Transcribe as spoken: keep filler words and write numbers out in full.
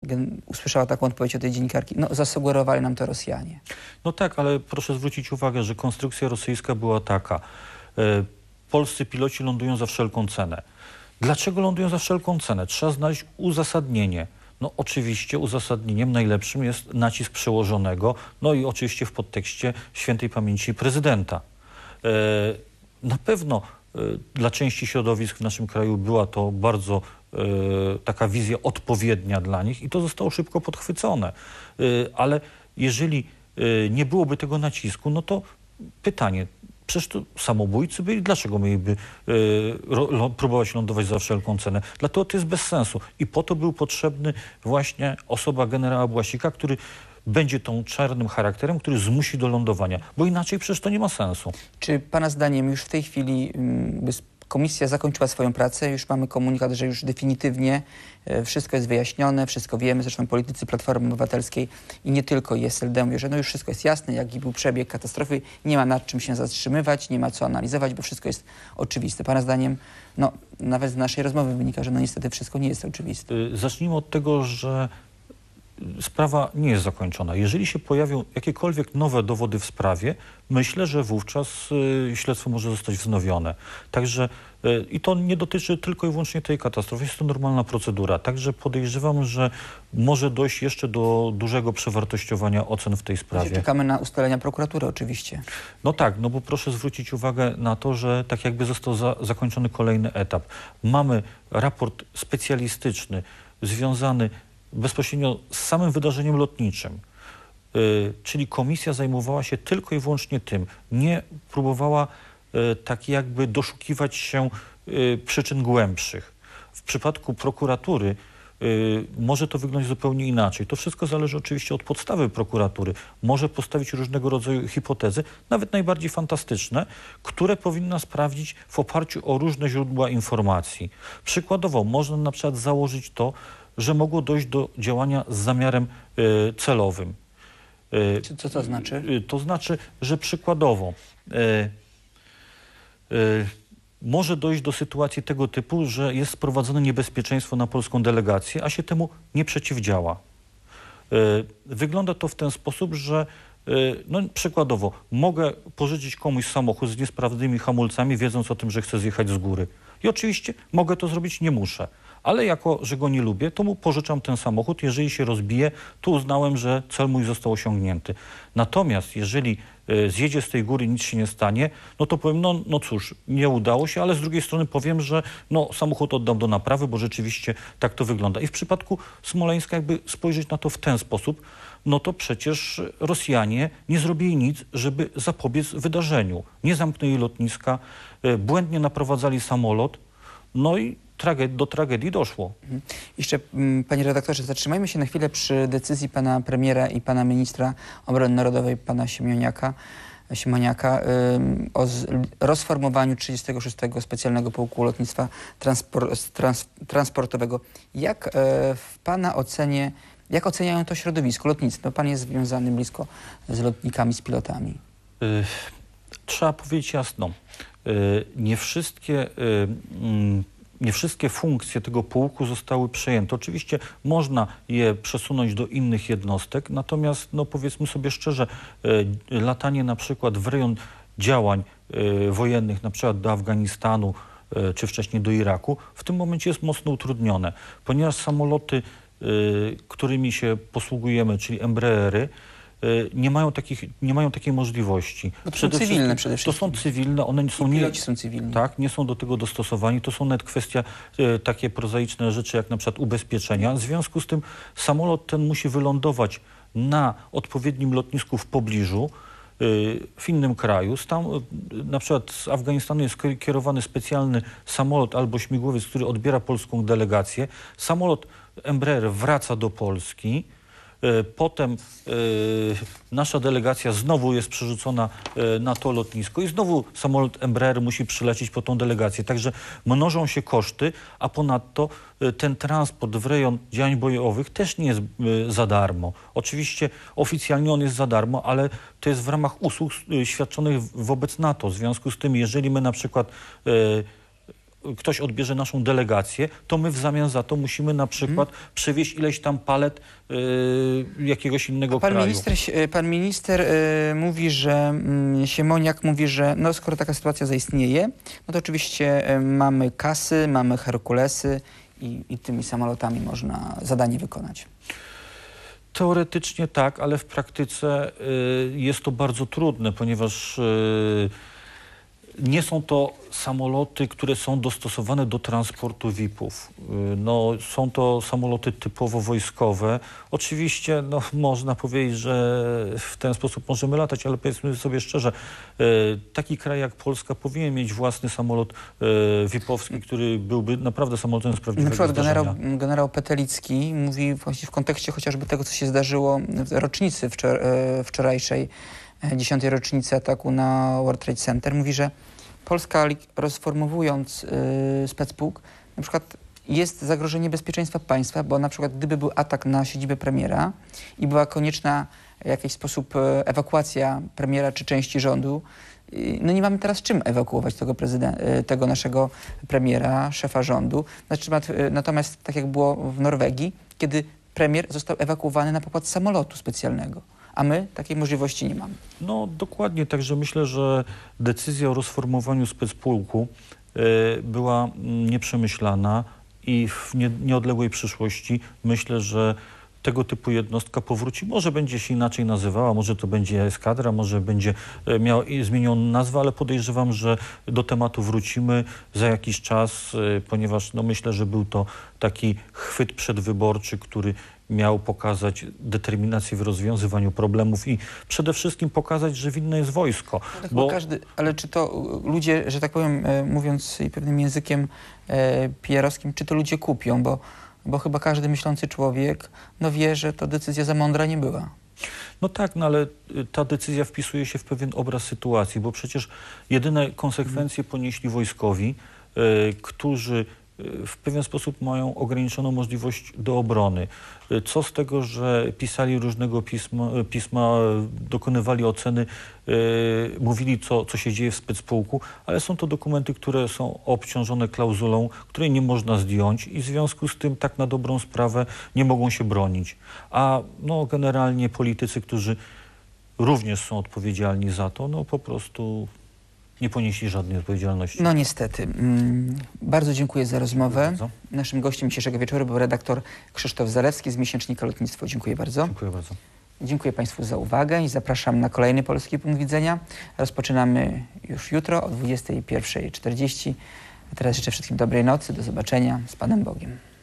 usłyszała taką odpowiedź od tej dziennikarki. No, zasugerowali nam to Rosjanie. No tak, ale proszę zwrócić uwagę, że konstrukcja rosyjska była taka. E, polscy piloci lądują za wszelką cenę. Dlaczego lądują za wszelką cenę? Trzeba znaleźć uzasadnienie. No oczywiście uzasadnieniem najlepszym jest nacisk przełożonego, no i oczywiście w podtekście świętej pamięci prezydenta. E, na pewno e, dla części środowisk w naszym kraju była to bardzo e, taka wizja odpowiednia dla nich i to zostało szybko podchwycone. E, ale jeżeli e, nie byłoby tego nacisku, no to pytanie, przecież to samobójcy byli, dlaczego mieliby y, ro, próbować lądować za wszelką cenę? Dlatego to jest bez sensu. I po to był potrzebny właśnie osoba generała Błasika, który będzie tą czarnym charakterem, który zmusi do lądowania. Bo inaczej przecież to nie ma sensu. Czy pana zdaniem już w tej chwili y, komisja zakończyła swoją pracę? Już mamy komunikat, że już definitywnie y, wszystko jest wyjaśnione, wszystko wiemy. Zresztą politycy Platformy Obywatelskiej i nie tylko I S L D mówią, że no już wszystko jest jasne, jaki był przebieg katastrofy. Nie ma nad czym się zatrzymywać, nie ma co analizować, bo wszystko jest oczywiste. Pana zdaniem, no nawet z naszej rozmowy wynika, że no niestety wszystko nie jest oczywiste. Y, zacznijmy od tego, że sprawa nie jest zakończona. Jeżeli się pojawią jakiekolwiek nowe dowody w sprawie, myślę, że wówczas y, śledztwo może zostać wznowione. Także y, i to nie dotyczy tylko i wyłącznie tej katastrofy, jest to normalna procedura. Także podejrzewam, że może dojść jeszcze do dużego przewartościowania ocen w tej sprawie. Czekamy na ustalenia prokuratury oczywiście. No tak, no bo proszę zwrócić uwagę na to, że tak jakby został za, zakończony kolejny etap. Mamy raport specjalistyczny związany bezpośrednio z samym wydarzeniem lotniczym, yy, czyli komisja zajmowała się tylko i wyłącznie tym, nie próbowała yy, tak jakby doszukiwać się yy, przyczyn głębszych. W przypadku prokuratury yy, może to wyglądać zupełnie inaczej. To wszystko zależy oczywiście od podstawy prokuratury. Może postawić różnego rodzaju hipotezy, nawet najbardziej fantastyczne, które powinna sprawdzić w oparciu o różne źródła informacji. Przykładowo można na przykład założyć to, że mogło dojść do działania z zamiarem y, celowym. Y, co to znaczy? Y, to znaczy, że przykładowo y, y, może dojść do sytuacji tego typu, że jest sprowadzone niebezpieczeństwo na polską delegację, a się temu nie przeciwdziała. Y, wygląda to w ten sposób, że y, no, przykładowo mogę pożyczyć komuś samochód z niesprawnymi hamulcami, wiedząc o tym, że chcę zjechać z góry. I oczywiście mogę to zrobić, nie muszę. Ale jako, że go nie lubię, to mu pożyczam ten samochód. Jeżeli się rozbije, to uznałem, że cel mój został osiągnięty. Natomiast jeżeli y, zjedzie z tej góry, nic się nie stanie, no to powiem, no, no cóż, nie udało się, ale z drugiej strony powiem, że no, samochód oddam do naprawy, bo rzeczywiście tak to wygląda. I w przypadku Smoleńska jakby spojrzeć na to w ten sposób, no to przecież Rosjanie nie zrobili nic, żeby zapobiec wydarzeniu. Nie zamknęli lotniska, y, błędnie naprowadzali samolot, no i Traged, do tragedii doszło. Mhm. Jeszcze, m, panie redaktorze, zatrzymajmy się na chwilę przy decyzji pana premiera i pana ministra obrony narodowej, pana Siemoniaka, Siemoniaka ym, o z, rozformowaniu trzydziestego szóstego Specjalnego Pułku Lotnictwa transpor, trans, Transportowego. Jak e, w pana ocenie, jak oceniają to środowisko, lotnictwo? Pan jest związany blisko z lotnikami, z pilotami. Y, trzeba powiedzieć jasno, y, nie wszystkie y, y, Nie wszystkie funkcje tego pułku zostały przejęte. Oczywiście można je przesunąć do innych jednostek, natomiast no powiedzmy sobie szczerze, y, latanie na przykład w rejon działań y, wojennych, na przykład do Afganistanu y, czy wcześniej do Iraku, w tym momencie jest mocno utrudnione, ponieważ samoloty, y, którymi się posługujemy, czyli Embraery, nie mają, takich, nie mają takiej możliwości. No to są cywilne przede wszystkim. To są cywilne, one są I nie, są cywilni. Tak, nie są do tego dostosowani. To są nawet kwestia e, takie prozaiczne rzeczy, jak na przykład ubezpieczenia. W związku z tym samolot ten musi wylądować na odpowiednim lotnisku w pobliżu, e, w innym kraju. Tam, na przykład z Afganistanu jest kierowany specjalny samolot albo śmigłowiec, który odbiera polską delegację. Samolot Embraer wraca do Polski. Potem y, nasza delegacja znowu jest przerzucona y, na to lotnisko i znowu samolot Embraer musi przylecieć po tą delegację. Także mnożą się koszty, a ponadto y, ten transport w rejon działań bojowych też nie jest y, za darmo. Oczywiście oficjalnie on jest za darmo, ale to jest w ramach usług y, świadczonych wobec NATO. W związku z tym, jeżeli my na przykład y, ktoś odbierze naszą delegację, to my w zamian za to musimy na przykład hmm. przywieźć ileś tam palet y, jakiegoś innego pan kraju. Minister, pan minister y, mówi, że y, Siemoniak mówi, że no, skoro taka sytuacja zaistnieje, no to oczywiście y, mamy kasy, mamy Herkulesy i, i tymi samolotami można zadanie wykonać. Teoretycznie tak, ale w praktyce y, jest to bardzo trudne, ponieważ y, nie są to samoloty, które są dostosowane do transportu V I P-ów. No, są to samoloty typowo wojskowe. Oczywiście no, można powiedzieć, że w ten sposób możemy latać, ale powiedzmy sobie szczerze, taki kraj jak Polska powinien mieć własny samolot V I P-owski, który byłby naprawdę samolotem z prawdziwego Na przykład zdarzenia. generał, generał Petelicki mówi właśnie w kontekście chociażby tego, co się zdarzyło w rocznicy wczor wczorajszej, dziesiątej rocznicy ataku na World Trade Center, mówi, że Polska, rozformowując yy, specpułk, na przykład jest zagrożenie bezpieczeństwa państwa, bo na przykład gdyby był atak na siedzibę premiera i była konieczna w jakiś sposób ewakuacja premiera czy części rządu, yy, no nie mamy teraz czym ewakuować tego, yy, tego naszego premiera, szefa rządu. Znaczy, yy, natomiast tak jak było w Norwegii, kiedy premier został ewakuowany na pokład samolotu specjalnego. A my takiej możliwości nie mamy. No dokładnie, także myślę, że decyzja o rozformowaniu specpułku y, była nieprzemyślana i w nie, nieodległej przyszłości myślę, że tego typu jednostka powróci. Może będzie się inaczej nazywała, może to będzie eskadra, może będzie miała zmienioną nazwę, ale podejrzewam, że do tematu wrócimy za jakiś czas, ponieważ no myślę, że był to taki chwyt przedwyborczy, który miał pokazać determinację w rozwiązywaniu problemów i przede wszystkim pokazać, że winne jest wojsko. Tak, bo... każdy, ale czy to ludzie, że tak powiem, mówiąc pewnym językiem e, P R-owskim, czy to ludzie kupią, bo Bo chyba każdy myślący człowiek no wie, że to decyzja za mądra nie była. No tak, no ale ta decyzja wpisuje się w pewien obraz sytuacji, bo przecież jedyne konsekwencje ponieśli wojskowi, y, którzy w pewien sposób mają ograniczoną możliwość do obrony. Co z tego, że pisali różnego pisma, pisma dokonywali oceny, yy, mówili, co, co się dzieje w specpułku, ale są to dokumenty, które są obciążone klauzulą, której nie można zdjąć i w związku z tym tak na dobrą sprawę nie mogą się bronić. A no, generalnie politycy, którzy również są odpowiedzialni za to, no po prostu nie ponieśli żadnej odpowiedzialności. No niestety. Mm, bardzo dziękuję za rozmowę. Bardzo. Naszym gościem dzisiejszego wieczoru był redaktor Krzysztof Zalewski z miesięcznika Lotnictwo. Dziękuję bardzo. Dziękuję bardzo. Dziękuję Państwu za uwagę i zapraszam na kolejny Polski Punkt Widzenia. Rozpoczynamy już jutro o dwudziestej pierwszej czterdzieści. A teraz życzę wszystkim dobrej nocy. Do zobaczenia. Z Panem Bogiem.